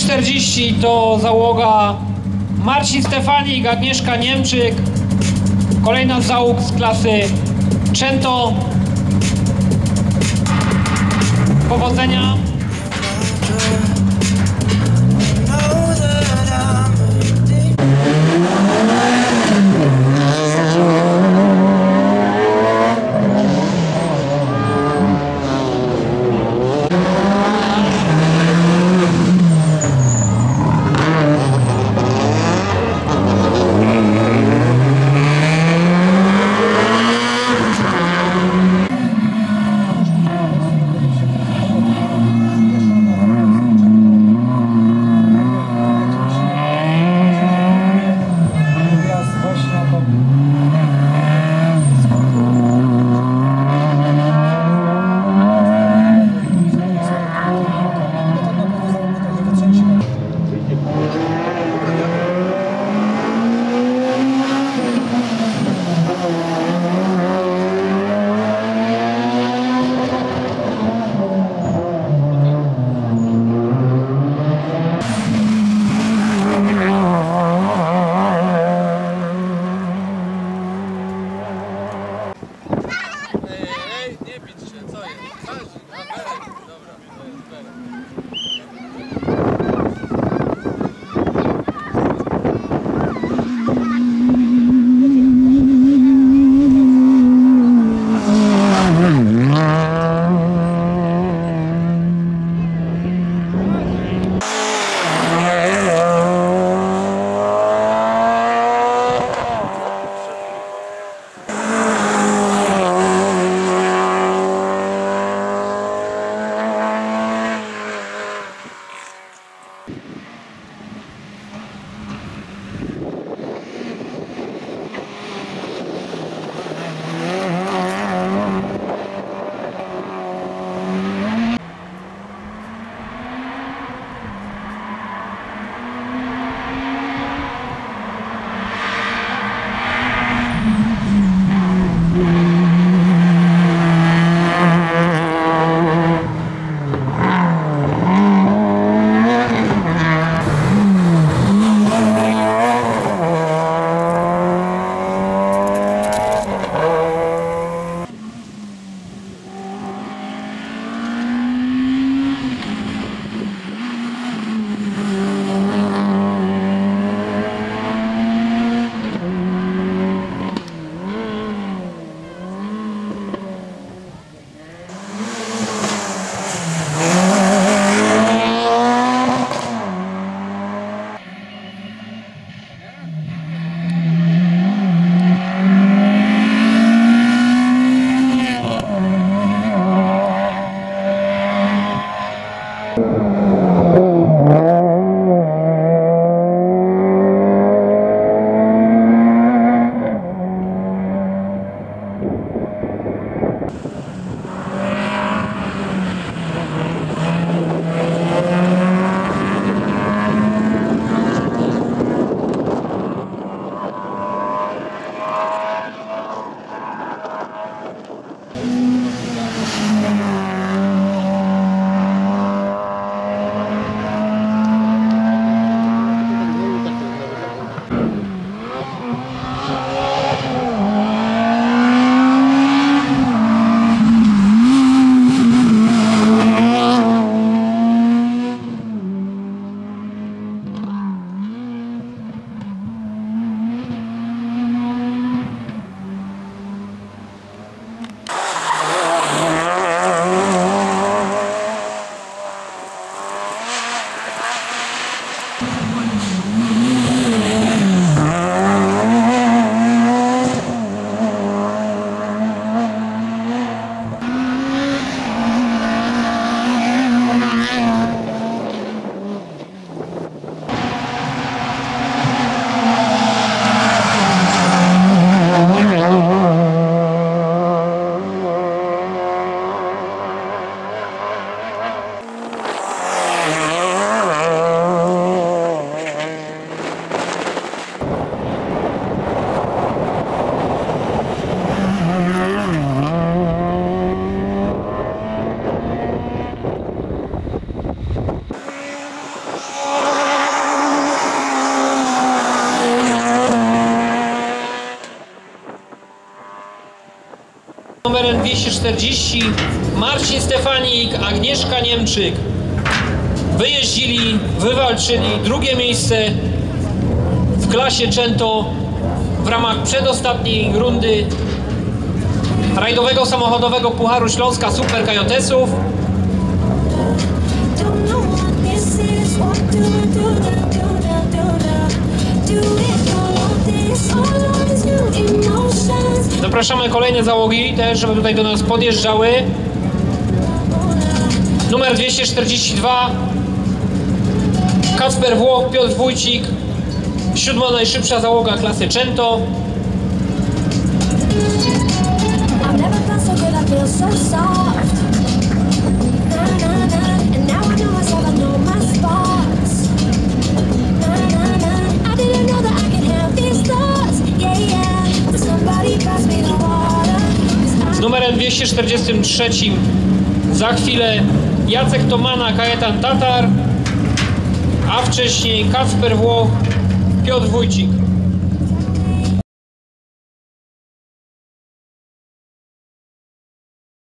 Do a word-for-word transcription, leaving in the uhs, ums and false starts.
czterdzieści to załoga Marcin Stefanik, Agnieszka Niemczyk, kolejna z załóg z klasy Cento. Powodzenia. dwieście czterdzieści Marcin Stefanik, Agnieszka Niemczyk wyjeździli, wywalczyli drugie miejsce w klasie Cento w ramach przedostatniej rundy rajdowego samochodowego Pucharu Śląska Super Kajotesów. Zapraszamy kolejne załogi też, żeby tutaj do nas podjeżdżały. Numer dwieście czterdzieści dwa Kacper Włoch, Piotr Wójcik, siódma najszybsza załoga klasy Cento. Z numerem dwieście czterdzieści trzy za chwilę Jacek Tomana, Kajetan Tatar, a wcześniej Kacper Włoch, Piotr Wójcik.